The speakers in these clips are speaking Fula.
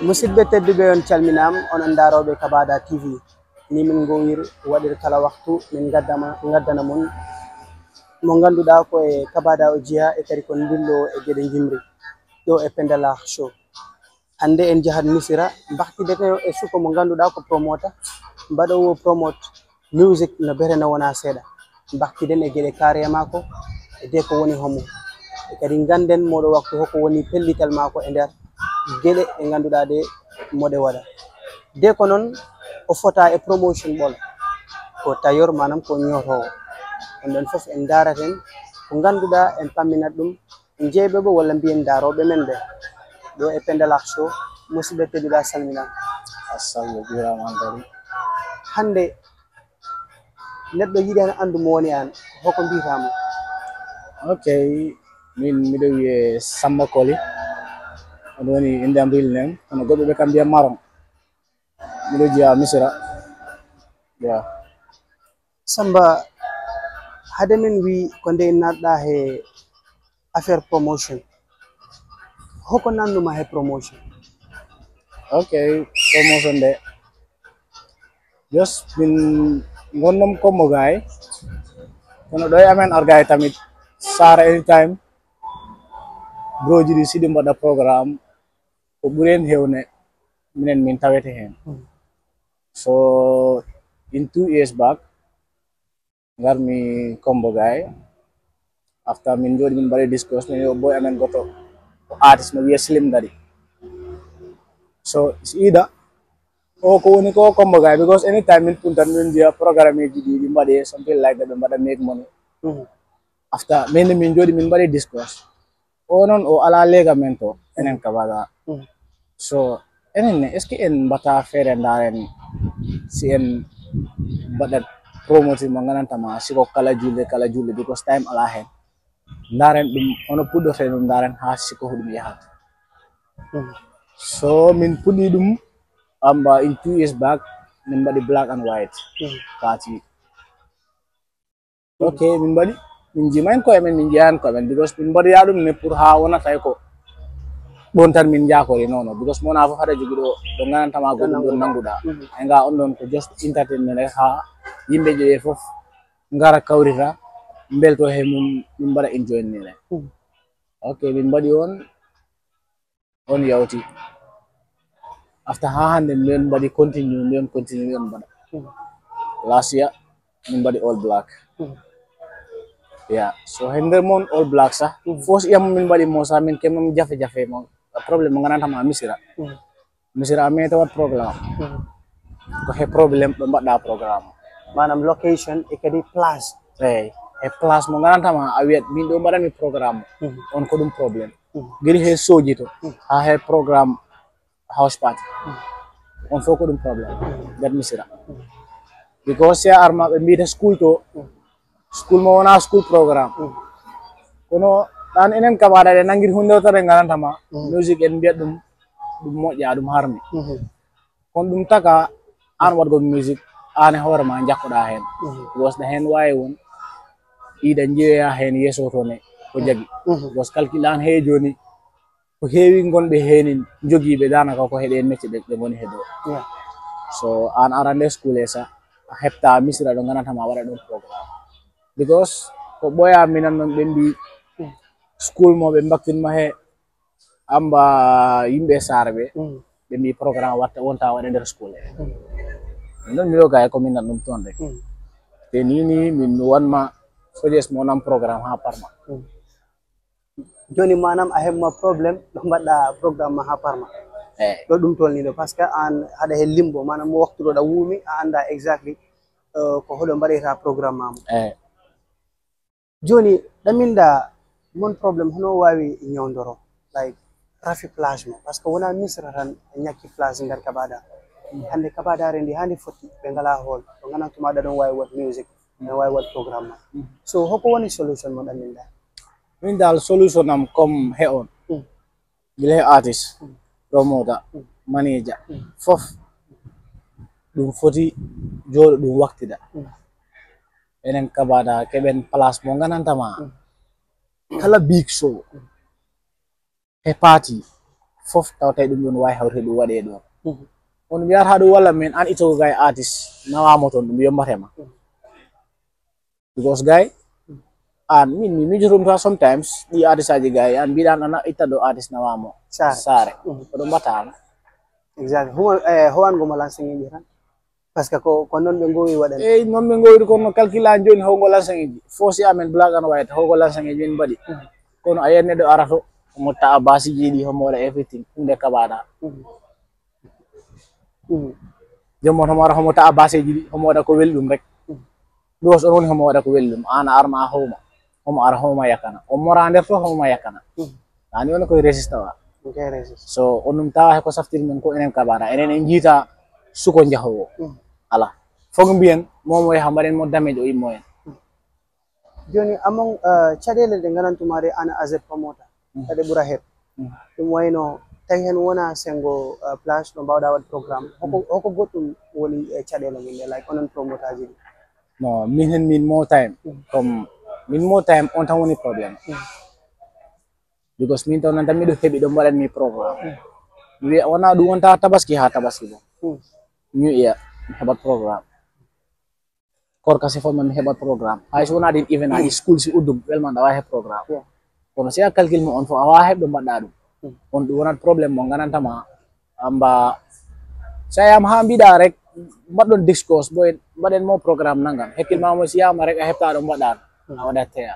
musidɓe tedduɓe on calminam onon daroɓe Kabada TV ni min gowir waɗir kala waktu min gaddana mon mo ganduɗa ko e Kabada o jeeya e kadi ko dillo e gueɗe jimri ɗo e Pendela Show. Hande en jahat Missira baktidete e suko mo ganduɗa ko promota mbaɗowo promote music no berena wona seeɗa baktiden e gueɗe carrière mako e de ko woni homo e kadi ganden moɗo waktu hoko woni pellital mako e nder gueɗe ɗe ganduɗa de moɗe waɗa de ko noon o fota e promotion ɓol ko tailleur manam ko ñotowo on ɗon foof en daraten ko ganduɗa en pamminat ɗum en jeeɓeɓe walla mbiyen daroɓe men ɓe ɗo e Pendela Show. Musidɓe tedduɗa salmina assalamu alaikum. hande neɗɗo yiɗi hen andu mo woni an hoko mbitamo? Okay, min miɗo wiye Samba Koli on woni inde am real name kono goɗɗo ɓe kam mbiya Maron miɗo jeeya Missira. Yeah. Samba hade min wi ko nde natɗa he affaire promotion hoko nanduma he promotion? Okay, promotion de just min gonnom kommo gay kono ɗo e amen argay tamit sara anytime broji ɗi siɗi mbaɗa programme ko ɓuren hewne minen min tawete hen. So in 2 years back garmi kombo gay after min joɗi min mbaɗi discuss min yo boy amen goto ko artist mo wiye Slim Daddy. So it's either o ko woni ko kombo gay because anytime min puntan min jiya programme ji ɗi mbaɗe something like that ɓe mbaɗa make money. After min joɗi min mbaɗi discuss o non o ala lega men to enen Kabada. So enen ne est ce que en mbata fere ndaren si en mbaɗat promoting mo ganantama siko kala julde because time ala hen ndaren ɗum ono puɗɗote ɗum ndaren ha siko huɗum yahat. So min puɗɗi ɗum amba in 2 years back min mbaɗi black and white party. Okay, min mbaɗi min jimain ko emen min jeeyan ko emen because min mbaɗoya ɗum ne pour ha wona tay ko ɗon tan min jakori nono because mona fof haɗa jogi ɗo ganantama goɗɗum ɗon nanguɗa e nga on ɗon ko just entertainment rek ha yimɓe ƴeewe fof ngara kawrita belto he min mbaɗa enjoy nile. Okay, min mbaɗi on yawti after ha hande min mbaɗi continue min mbaɗa last year min mbaɗi all black. Yeah, so hender mon all black sa fos yam min mbaɗi mo sa min kemam jafe mo problème mo ganantama Missira me tawat programme ko he problème ɓe mbaɗɗa programme manam location e kadi place e place mo ganantama a wiyat min ɗo mbaɗami programme on ko ɗum probléme guiri he soji to ha he programme house party on fof ko ɗum probléme nder Missira because se arma ɓe mbiyata school to school mo wona school programme kono ɗan enen Kabada ɗe nangguiri hundewtere ganantama music en mbiyat ɗum moƴƴa ɗum harmi kono ɗum taka an waɗgo music an e hoorema jakkoɗa hen because ɗa hen wawi won ɗiɗa jeeya hen yesso to ne ko jagui because calcul an he joni ko heewi gonɓe heni joguiɓe danaka ko heeɗe métier ɗe goni he ɗo. So an ara nde school e sa a heɓta Missira ɗo ganantama waɗa ɗum programme because ko ɓoya minan noon ɓe mbi school mo ɓe mbaktinma he amba yimɓe sare ɓe ɓe mbi programme watta wonta waɗe nder school e non miɗo gay ko minan ɗum toon rek te nini min wanma suggest mo nam programme ha Parma. Joni manam a heɓma probléme ɗo mbaɗɗa programme ha Parma ɗo ɗum tolni ɗo par ce que an haɗa he limbo manam mo waktu ɗo ɗa wuumi a anda exactly ko hoɗo mbaɗeta programme mamo. Joni ɗaminda mon probléme hono wawi ñawdoro like rafi place mo par ce que wona Missira tan ñakki place nder Kabada hande Kabadare ndi hande foti ɓe ngala hall to ganantuma ɗa ɗon wawi wat music ɗa wawi wat programme ma so hoko woni solution mo ɗaminda? Min dal solution am comme he on gila he artist promoter manager fof ɗum foti joɗo ɗum waktida enen Kabada keɓen place mo ganantama kala big show he party fof tawtay ɗum ɗon wawi hawrede ɗum waɗe ɗo on mbiyata ɗum walla min an ito gay artiste nawamo toon ɗum yombatema because gay an min mi mijotum ta sometimes ɗi artiste aji gay an mbiɗan ana itta ɗo artiste nawamo sare ko ɗum mbattama exactly howango mo lanceŋeji tan par ce que ko noon ɓe gowi waɗen noon ɓe gowiri kono calcula joni howgo lanceŋeji foosi amen black and white howgo lanceŋeji min mbaɗi kono a yiyat neɗɗo arato homo ta'a basiji ɗi homo waɗa everything hunde kaɓaɗa jommon homo ara homo ta'a baseji ɗi homo waɗa ko welɗum rek ɗos on woni homo waɗa ko welɗum an a arma a howma homo ara homoma yakkana o mora nder to homoma yakkana ani woni koye résiste wa so on ɗum tawa ko saftiri men ko enen kaɓaɗa enen en jiita suko jahowo ala fogo mbiyen momo yaha mbaɗen mo damage o immo en joni among caɗele ɗe gandantumare an as a promoter kadi ɓuura heɓ ɗum wayno tawi hen wona sengo place ɗo mbawɗa waɗ programme hoko goɗɗum woni caɗele min ɗe like onon promoteur ji ɗi non min hen min more time comme min more time on tan woni probléme because min taw nan tan miɗo heeɓi ɗo mbaɗanmi programme mi wiya wona ɗum wonta tabaski ha tabaski bo new year mi heɓat programme korkasi fo mi heɓat programme hayso wona ɗin even aɗi school si uddum welman awa heɓ programme kono si a calcule mo on fo awa heɓ ɗo mbaɗɗa ɗum on ɗum wonat probléme mo ganantama amba sa yama ha mbiɗa rek mbaɗɗon discourse bo mbaɗen mo programme nangam hekkilmamo si yama rek a heɓta ɗo mbaɗa a waɗat teya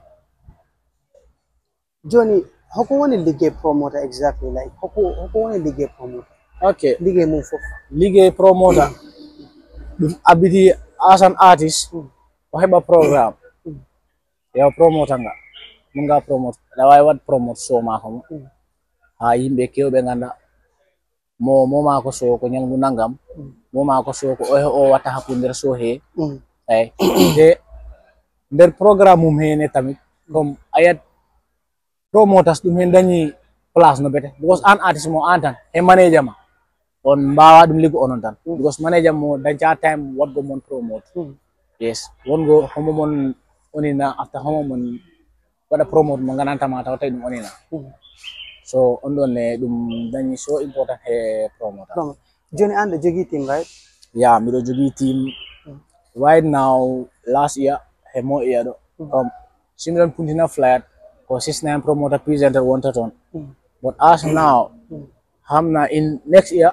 joni hoko woni liggey promoter exactly like hoko woni liggey promoter ok liggey mum fof liggey promoter ɗum abiti as an artist o heɓa programme yo promoter nga mo nga promote aɗa wawi waɗ promote show mako mo ha yimɓe kewɓe ganda mo mako show ko ñalngu nangam mo mako show ko o watta hakkude nder show he eyi te nder programme mum hene tamit comme ayat promoters ɗum hen dañi place no bete because an artiste mo an tan e manager ma on mbawa ɗum liggo onon tan because manager mo dañca time waɗgo mon promote yes wongo homo mon onina after homo mon waɗa promote mo ganantama taw tawi ɗum onina so on ɗon ne ɗum dañi so important he promoter joni an ɗo jogui team right yeah miɗo jogui team right now last year he mo year ɗo comme si miɗon puntina flight ko 69 promoter presenter wonta toon but as now hamna in next year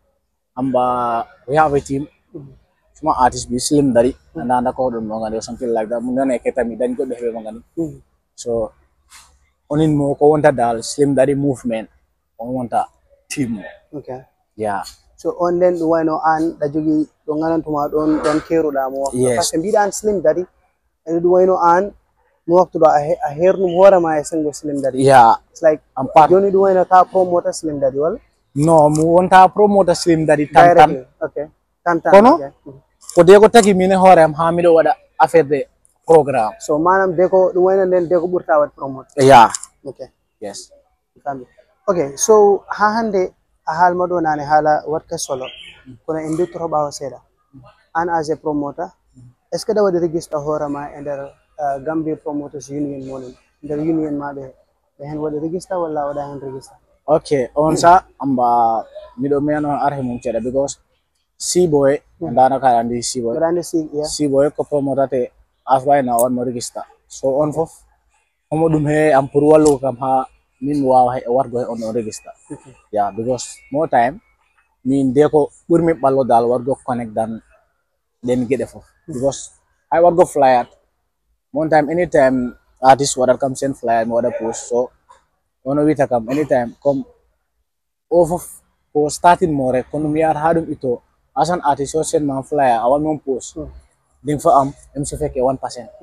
amba we have a team small artist be slim dari anda ko ɗum no gandi or something like that mun nane ketami dañ goɗɗo heɓe mo gandi so onin mo ko wonta dal slim dari movement on wonta team okay yeah so on then ɗum wayno an ɗa jogui ɗo ganantuma ɗon keruɗa mo par ce que mbiɗa an slim dari ene ɗum wayno an mo waktu ɗo a hernum hoorema e sengo slim dari yeah it's like joni ɗum wayno ta promoter slim dari walla no mo wonta promoter slim dari tan okay tan kono ko de ko tagi min e hoore am ha miɗo waɗa affaire de programme so manam de ko ɗum wayno nden de ko ɓurta waɗ promote yeah okay yes family okay so ha hande a haalma ɗo nane haala watka solo kono en duttoro ɓawa seeɗa an as a promoter est ce que ɗa waɗi registre hoorema e nder Gambia Promoters Union monen nder union maɓe ɓe hen waɗi registre walla waɗa hen registre okay on sa amba miɗo miyano arhe mum ceeɗa because Seaboy ndana ka andi Seaboy ko promotate as right now on mo register so on fof homo ɗum he am pour wallugo kam ha min wawa wargo he on register yeah because more time min de ko ɓurmi ɓallodal wargo connect dan ɗen gueɗe fof because hay wargo flyer one time anytime artist waɗat kam sen flyer mi waɗa post so ono wita kam anytime comme o fof ko starting mo rek kono mi yahata ha ɗum itto as an artist so sen man flyer a wan mon post ɗin fa am em so fekke 1%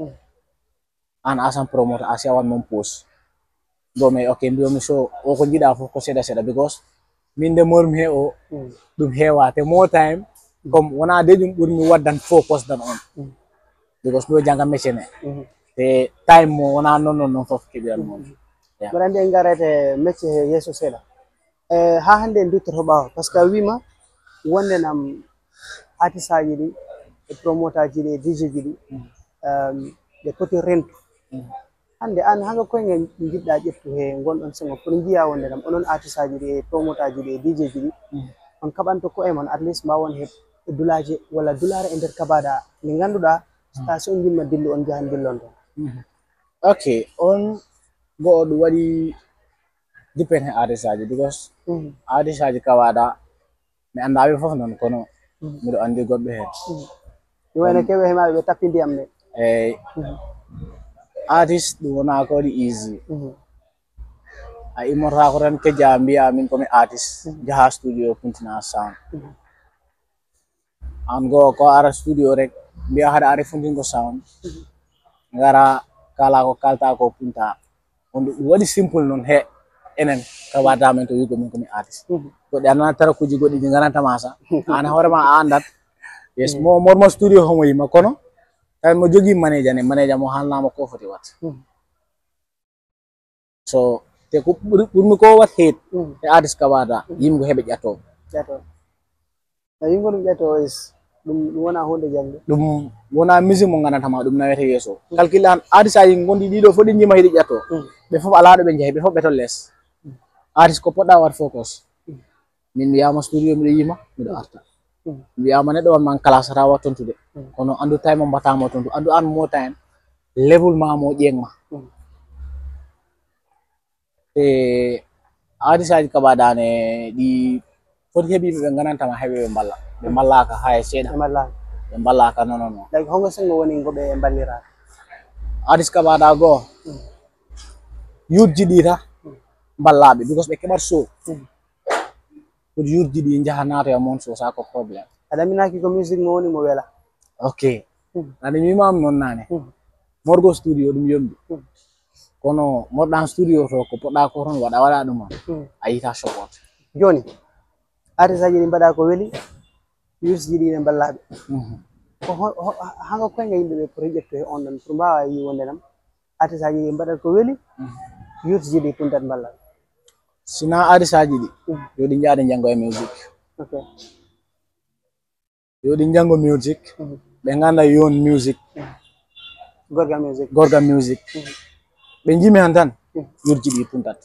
an as an promoter asi a wan mon post do me okay mbiyomi so o ko jiɗa fof ko seeɗa seeɗa because min de mormi he o ɗum heewate more time comme wona de ɗum ɓurmi waddan faux post dan on because miɗo janga métier ne te time mo wona non fof keɓiran moon mbaɗa andi en garete métier he yesso seeɗa ha hande en duttoto ɓawa par ce que a wima wonde nam artiste aji ɗi e promoteur ji ɗi e DJ ji ɗi ɓe poti rentu hande an hanga koye jiɗɗa ƴettu he gonɗon sengo pour jiya wonde ɗam onon artiste aji ɗi e promoteur ji ɗi e dj ji ɗi on kaɓanto koye mon at least mbawon he dulaje walla dulare e nder kabada mi ganduɗa so on jinma dillu on jahan dillon ton okay on go ɗum waɗi depend he artiste aji because artiste aji kabada mi andaɓe foof non kono miɗo andi goɗɗo hen ɗum wayno keɓe hemaɓe ɓe tappi ndiyam ɓe eyyi artiste ɗum wona ko waɗi easy a immotako tan kejja mbiya min komi artiste jaha studio puntina sound an go ko ara studio rek mbiya haɗa ari funtingo sound ngara kala ko kalta ko punta on ɗum waɗi simple noon he enen kabada men to wigo min komi artiste goɗɗi anana tara kuji goɗɗi ɗi ganantama sa an hoorema a andat yes mormo studio homo yima kono tawi mo jogui manager mo haalnama ko foti wat so te ko ɓurmi ko wat heet e artiste kabada yimgo heɓe ƴatto yimgo ɗum ƴetto is ɗum wona hunde jangde ɗum wona musique mo gandatama ɗum nawete yesso calcule an artiste aji gondi ɗiɗo fof ɗi jima hiɗi ƴatto ɓe foof ala ɗo ɓe jeehi ɓe foof ɓe to less artiste ko poɗɗa wat focus min mi yama studio miɗo yima miɗo arta mi wiyama neɗɗo wanman classe ta wat tontude kono andu time mo mbatamo tontu andu an mo time level ma mo ƴeŋma e artiste aji kabadane ɗi foti heeɓiɓe ɓe ganantama heeɓe ɓe mballa ɓe mballaka hay seeɗa ɓe mballaka non like hongo sengo woni goɓe mballira artiste kabada goo yurji ɗi ta mballaɓe because ɓe keɓat so pour yurji ɗi jaaha natoya mon so sa ko probléme aɗa minaki ko musique mo woni mo wela ok ane mi wimami noon nane morgo studio ɗum yombi kono morɗan studio to ko poɗɗa ko ton waɗa ɗum a yita support joni artiste aji ɗi mbaɗa ko weeli yurji ɗi ne mballaɓe ko hanga koyga yimɓeɓe pour ƴettu he on ɗon pour mbawa yi wonde nam artiste aji ɗi mbaɗat ko weeli yurji ɗi puntat mballaɓe sina artiste aji ɗi yo ɗi jaade janggo e musique yo ɗi jango musique ɓe ganda yon musique gorga musique ɓe jimi han tan yurji ɗi puntat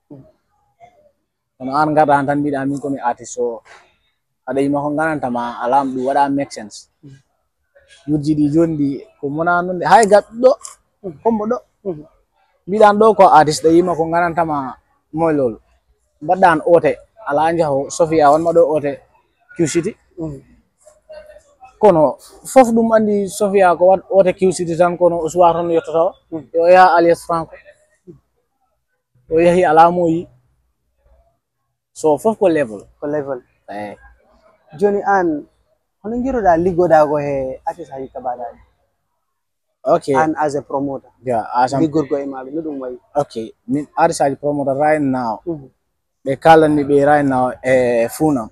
kono an garda han tan mbiɗa min komi artiste o aɗa yima ko ganantama alam ɗum waɗa make sense yurji ɗi joni ɗi ko mona nonde hay gaɓɗo kombo ɗo mbiɗan ɗo ko artiste ɗa yima ko ganantama moy lolu mbaɗɗa an ote ala jaho Sophia wonma ɗo ote Q-City kono fof ɗum andi Sophia ko wat ote Q-City tan kono o suwa toon yettotawa yo yaha Alias Franco o yahi ala moyi so fof ko level eyyi joni an hono jiroɗa liggoɗago he artiste aji kabadaji okay an as a promoter liggorgo e maɓe no ɗum wayi okay min artiste aji promoter right now ɓe kalanmi ɓe right now e Funam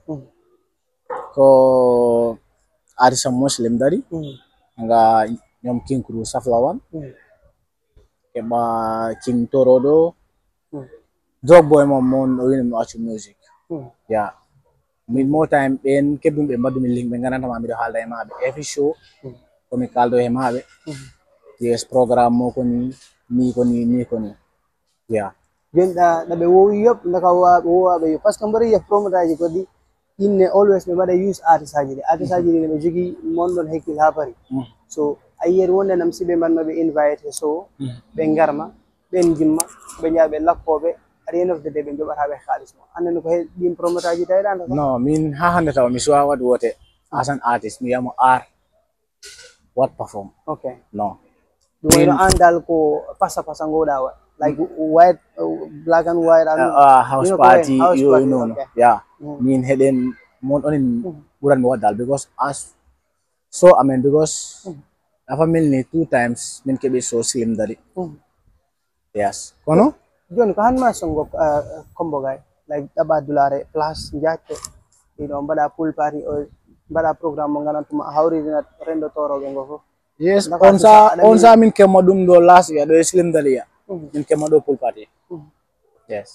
ko artiste Muslim dari nga ñoom King Crew Saflawan keɓa King Torodo Drug Boy mon o wini mi accu music ya min mo time ɓen kebbimi ɓe mbaddumi link ɓe ganantama miɗo haalda e maɓe every show komi kaldo e maɓe yes programme mo koni ni koni ya joni ɗaɓe wowi yob daka wowaɓe yo par ce que mbaɗa yiya promoteur aji goɗɗi inne always ɓe mbaɗa use artiste aji ɗi artiste aji ɗi ne ɓe jogui monɗon hekkil ha paari so a yiyat wonde nam si ɓe mbanno ɓe invite so ɓe garma ɓen jimma ɓe jaa ɓe lakkoɓe at the end of the day ɓe joɓataɓe halis mo andani ko he ɗin promoteur aji tawiɗa non min ha hande taw mi suwa waɗ wote as an artiste mi wiyamo art what perform non ɗum wayno an dal ko passa gowɗa wa like white black and white house party yo nono ya min heɗen mon onin ɓuranmi waddal because as so amen because afa milni 2 times min keɓi so slim dari yes kono joni ko hanma songo combo gay like ɗaɓa dulare place jatto ɗiɗo mbaɗa pool party o mbaɗa programme mo ganantuma hawridina rendo toroɓe ngo fof yes on sa min kemma ɗum ɗo last year ɗo e slim daliya min kemma ɗo pool party yes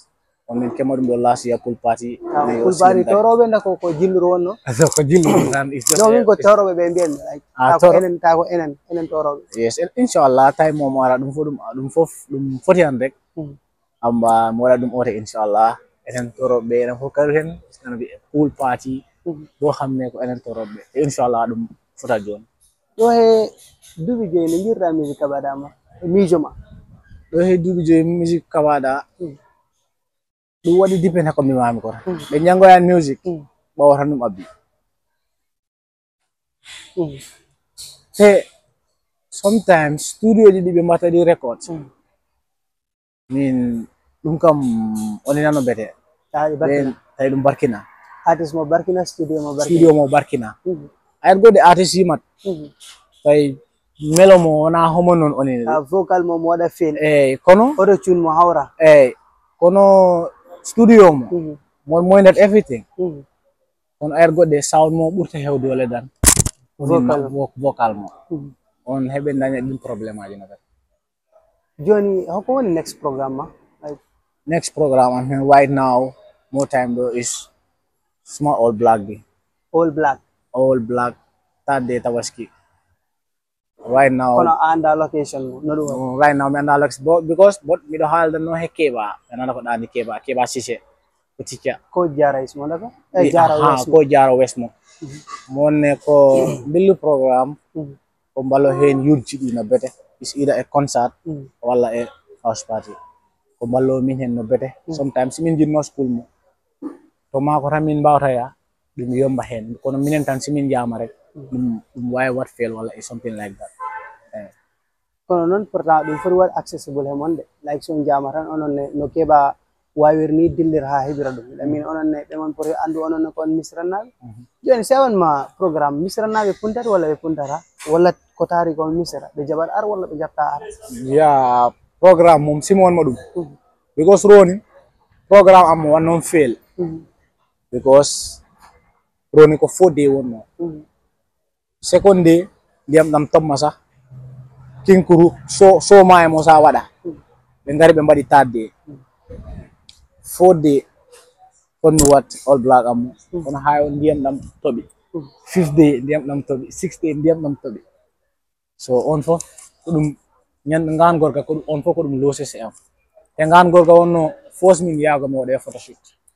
on min kemadum do last year pool party pool party toroɓe ndako ko jilluru wonno ko jillu tan is no min ko toroɓe ɓe mbiyen like ta ko enen toroɓe yes inshallah tay mom wara dum fof dum foti an rek amba mo wala dum ote inshallah enen toroɓe enen fof karu hen isna bi pool party bo xamne ko enen toroɓe inshallah dum fota jon do he dubi joyi no jirra musique kabadama mijoma do he dubi joyi musique kabada ɗum waɗi depend ha ko mi mami ko ɓe jangoyan music ɓawata ɗum abbi te sometimes studio ji ɗi ɓe mbattadi record min ɗum kam oni nano bete tawi ɗum barkina artiste mo barkina studio mo barkina ayat gode artiste yimat tawi melo mo wona homo noon oni vocal mo waɗa fel eyyi kono auto tune mo hawra eyyi kono studio mo mon moynet everything on air godde sound mo ɓurta hewde wala dan vocal mo on heɓe daña ɗum probléme aji no kadi joni hoko woni next programme ma like next programme am hen right now more time though is small all black day all black third day tabaski right now kono anda location no ɗum right now mi anda location because miɗo haalda no he keɓa ɓe nana ko ɗani keɓa sise ko ticca ko jara ismo daga ko jara wesmo monne ko billu programme ko mbalo hen yurji ɗi no bete is either a concert walla a house party ko mballo min hen no bete sometimes simin jinno school mo to mako tan min mbawta ya ɗum yomba hen kono minen tan simin jama rek ɗum wawi wat fel walla something like that kono noon pourtant ɗum foti waɗ accessible he monde like son jama tan onon ne no keɓa wawirni dillir ha heɓira ɗum ɗamin onon ne ɓemon poti andu onon ne kon misrannaɓe joni sewanma programme misrannaɓe puntat walla ɓe puntata walla ko taari kon misra ɓe jaɓat ar walla ɓe jaɓta ar ya programme mom simonma ɗum because roni programme am mo wannon fail because roni ko faux day wonno second day ndiyam ɗam tomma sah kinkuru so maye mo sa waɗa ɓe ngari ɓe mbaɗi third day fourth day kon mi wat all black am kono ha on ndiyam ɗam toɓi fifth day ndiyam ɗam toɓi sixth day ndiyam ɗam toɓi so on fof ko ɗum ñande ngangorka ko on fof ko ɗum losese am te ngangorka wonno force min yago mi waɗa photoshoot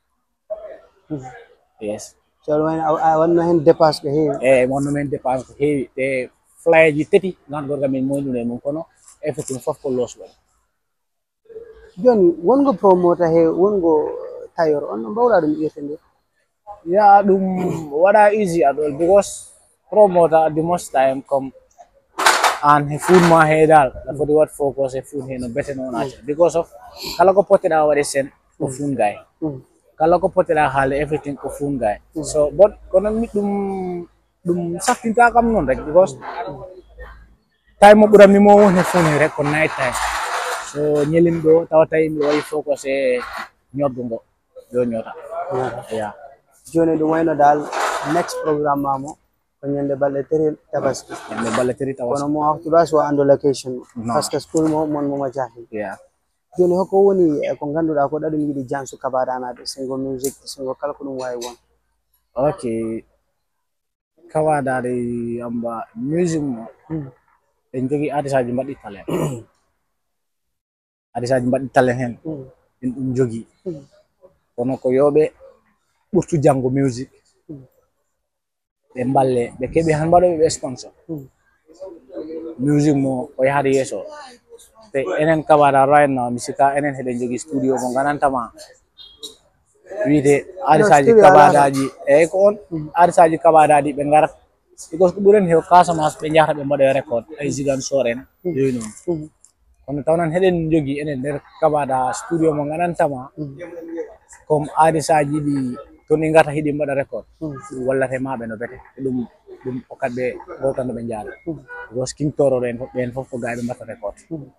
yes so wonno hen dépense ko heewi eyyi wonno men dépense ko heewi te flyer ji tati ngangorka min moyɗuno e mum kono everything fof ko loss waɗi joni wongo promoter he wongo tayor on no mbawɗa ɗum ƴettende ya ɗum waɗa easy at all because promoter at the most time comme an he funma he dal la foti wat focus e fun he no bete no naata because of kala ko potteɗa waɗe sen ko fun gay kala ko potteɗa haale everything ko fun gay so but kono mi ɗum saftinta kam noon rek because time mo ɓuranmi mo woni fun he rek ko night time so ñelin ɗo tawata mi waɗi focus e ñoddu ngo yo ñota ya joni ɗum wayno dal next programme mamo ko ñande balleteri tabaski ñande balleteri tabaski kono mo haftuɗa so ando location par ce que school mo mon moma jaahi joni hokko woni ko ganduɗa ko ɗaɗum yiɗi jansu kabadanaɓe singo musique singo kala ko ɗum wawi won ok kawadade amba musique mo en jogui artiste aji mbaɗɗi talent artiste aji mbaɗɗi talent hen en ɗum jogui kono ko yoɓe ɓurtu janggo musique ɓe mballe ɓe keeɓi han mbaɗoɓe ɓe sponsor musique mo o yahata yeeso te enen kabada right now mi sika enen heɗen jogui studio mo ganantama wiite artiste aji kabadaji eyyi ko on artiste aji kabadaji ɓe garat because ko ɓuuren hew Casamance ɓe jahata ɓe mbaɗoya record ay Ziguinchor en yoy noon kono tawnan heɗen jogui enen nder kabada studio mo ganantama comme artiste aji ɗi to ɗi gata hiɗi mbaɗa record ɗum wallate maɓe no bete ɗum hokkat ɓe gowtano ɓe jaada because King Toroɗo en ɓen fof ko gaɓe mbatta record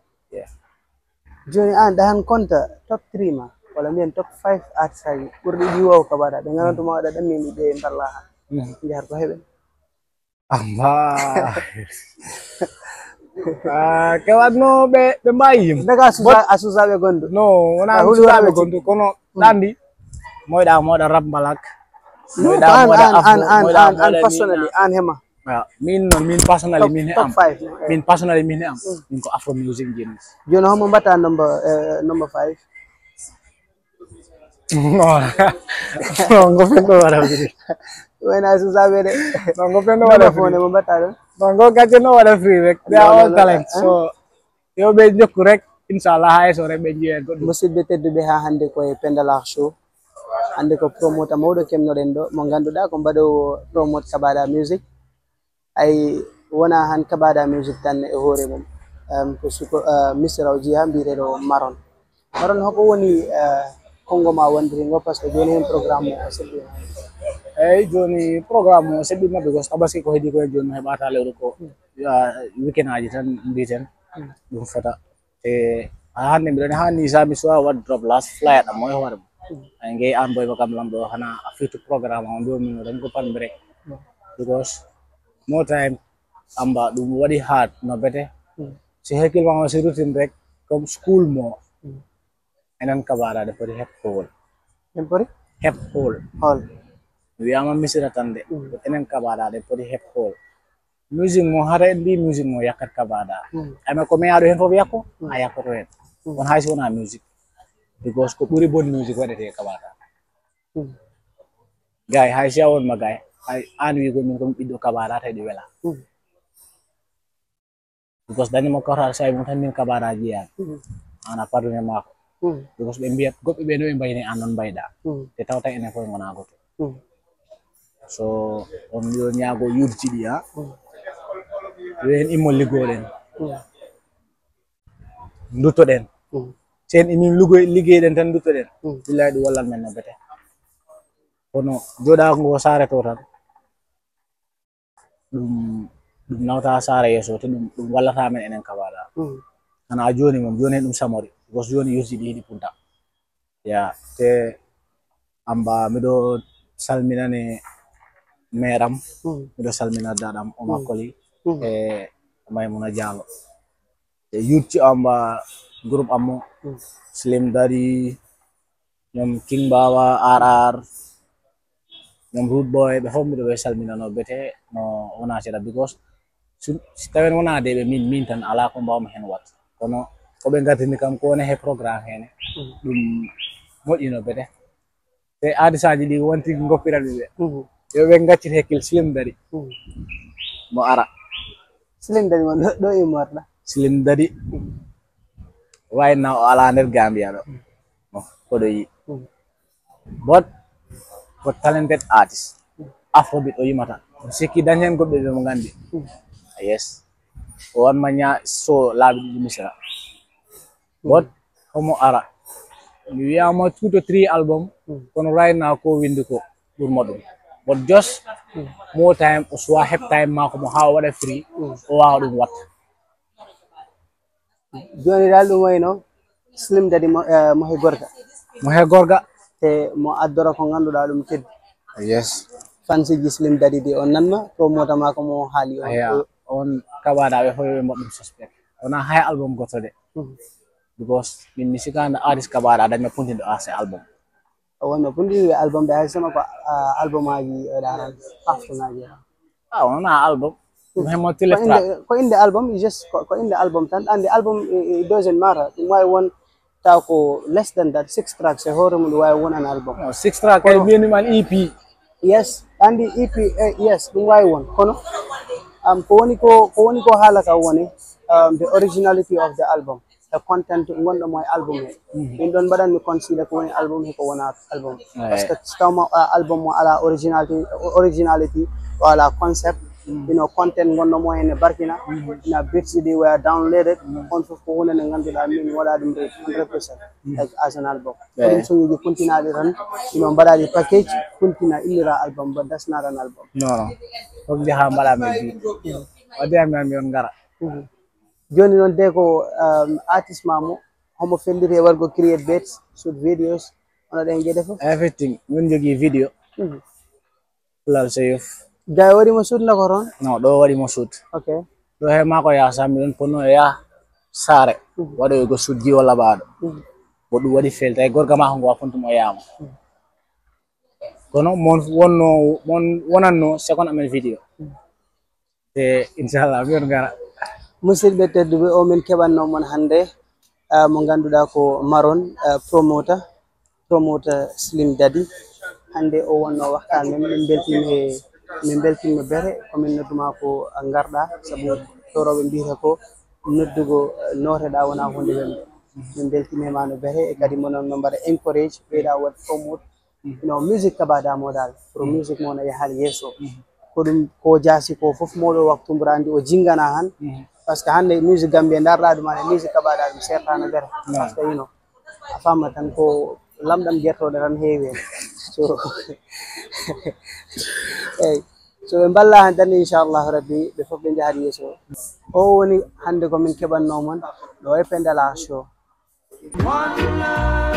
joni an ɗahan compta top 3 ma walla mbiyen top 5 artiste aji ɓurɗi ɗiwaw kabada ɓe ganantuma waɗa ɗammini ɓe mballa ha jahar ko heɓen amba kewatno ɓe mbawi yim daga a susaɓe gondo no wona susaɓe gondo kono Dandi moyda rap balak No, moyda and personally, and hema. Min personally Top 5. min personally min am min ko afro music jenis. You know how mbata number 5? No, no pendo wala free. When I said No pendo wala free. phone mbata. No gaje no wala free rek. They are all talent. So yo be jokku rek inshallah hay so rek be jiyen ko. Musidɓe tedduɓe ha hande koye Pendalar show. Hande ko promoter mawɗo kemnoɗen ɗo mo ganduɗa ko mbaɗowo promote Kabada music. Ay wona han Kabada music tan e hoore mum. Ko suko misiraw jiha mbireɗo Maron. Maron hoko woni kongo ma wondiringo par ce que joni hen programme o seɗɗi. Hey joni programme o seɗɗima because tabaski ko heedi ko e joni heɓata lewru ko weekend aji tan mbiten ɗum fota e hande mbiɗon hani sami so wat drop last flight am moy hoore ay ngay an boy bakam lamdo hana afitu programme on do min ren ko pan break because no time amba ɗum waɗi hard no bete si hekkil ma si routine rek comme school mo enen Kabada de foti hep hole En pori? hep hole Hall. wiyama misira tan de enen Kabada de foti hep hole music mo hara en mbi music mo yakkat Kabada ame ko mi yaɗo hen fof yakko a yakkoto hen won haysi wona music because ko ɓuri bon music waɗete Kabada gay haysi a wonma gay hay an wigo min komi ɓiɗɗo Kabada tawi ɗi wela because dañimo kawtal sawi mum tan min Kabada jeyani ana pardonné mako because ɓe mbiyat goɓɓe ɓe no ɓe mbayni an non mbayɗa te tawta enen fof gona goto so on yo ñaago yurti ɗi ha yo en immol liggoɗen duttoɗen sen emin liggeyɗen tan duttoɗen billahi ɗum wallan men no bete kono joɗago saare to tan ɗum nawta saare yeeso te ɗum wallata men enen Kabada hana joni mom joni ɗum samori because joni yurti ɗi yiɗi punta ya te amba miɗo salminane meram miɗo salmina daɗam Omar Koli e Maymuna Diallo e yurti amba groupe ammo Slim Daddy ñom King Bawa RR ñom Rude Boy ɓe fof miɗo ɓe salminano bete no wona seeɗa because si tawen wona de ɓe min tan ala ko mbawmi hen wat kono koɓe gartini kam ko woni he programme hene ɗum moƴƴino bete te artisaji ɗi wonti goppiranɓe ɓe yo ɓe gaccit hekkil Slim Daddy mo ara Slim Daddy man ɗo e morɗa. Slim Daddy right now o ala nder Gambia ɗo koɗo yi but ko talented artist afrobeat o yimata sikki dañ hen goɓɓe ɓe mo gandi yes o wanma ña so laaɓi ɗiɗi misira but homo ara mi wiyama 2 to 3 album kono right now ko windi ko ɓurmo ɗum but just more time o suwa heb time mako mo ha o waɗa free o wawa ɗum watta Joni dal ɗum wayno Slim Daddy mo he gorga. mo he gorga Te mo addora ko ganduɗa ɗum teddi. yes Fansiji Slim Daddy ɗi on nanma promoter mako mo haali on Kabada ɓe fof ɓe mbaɗɗum suspect wona hay album goto de because min mi sikanda artist Kabada dañma puntiɗo ase album wonno pundi album ɓe hay sama ko album aji ɗaran aftonaji wona album ɗum hemo télétra ko inde album just ko inde album tan andi album it doesn't matter ɗum wawi won taw ko less than that 6 tracks e hoore mum ɗum wawi won an album 6 track kay mbiyaniman EP yes andi EP yes ɗum wawi won kono ko woni ko haalata woni the originality of the album the content gonɗo mo e album he min ɗon mbaɗanmi consider ko woni album he ko wona album par ce que tawma album mo ala originality o ala concept content gonɗo mo hen e barkina ina beats ɗi were downloaded on fof ko hunde nde ganduɗa min waɗa ɗum 100% like as an album ɗum soñiji kuntinaɗi tan ino mbaɗaɗi package kuntina illira album but that's not an album non fof jaha mbaɗami bi waddiyami on gara joni noon de ko artiste mamo homo felliti e wargo create beats shoot videos ono ɗen gueɗe fof everything min jogui vidéo fulal seyof gay waɗimo shoot nako toon non ɗo waɗimo shoot ok ɗo he mako ya sammi ɗon ponno e ya saare waɗoygo shoot jiwo laɓaɗo bo ɗum waɗi fel tawi gorga ma ngo wafontumo yama kono mon wonanno second amen vidéo te inchallah mi on gara musidɓe tedduɓe o min keɓanno mon hannde mo ngannduɗaa ko Maron promoter Slim Dady hannde o wonno waxtaan men min beltima bere komin nodduma ko ngarɗa sabu toroɓe mbiyata ko noddugo nooteɗa wona hunde welde min beltimema no bere e kadi monon no mbaɗa encourage ɓeyɗa wat promote no musique kabaɗa modal pour musique mo no yahal yeeso ko ɗum ko jaasi ko fof moɗo waktu mburandi o jingana han par ce que hande musique Gambie darɗa ɗum ane musique kabaɗa ɗum sertano bere par ce que yino a famma tan ko lamɗam guertoɗe tan heewi so eyyi so ɓe balla han tan inchallahu rabbi ɓe fof ɓe jahat yeeso o woni hande komin keɓannomon ɗo e Pendela Show.